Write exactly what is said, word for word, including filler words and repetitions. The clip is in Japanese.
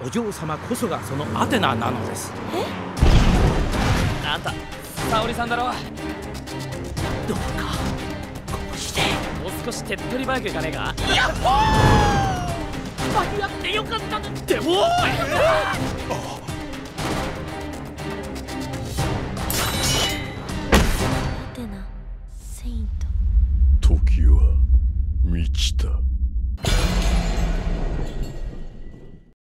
お嬢様こそがそのアテナなのです。 え？ あんた沙織さんだろ。 どうかこうしてもう少し手っ取り早くいかねえか。 やっほー！間に合ってよかったのっておい！ アテナ、セイント。 時は満ちた。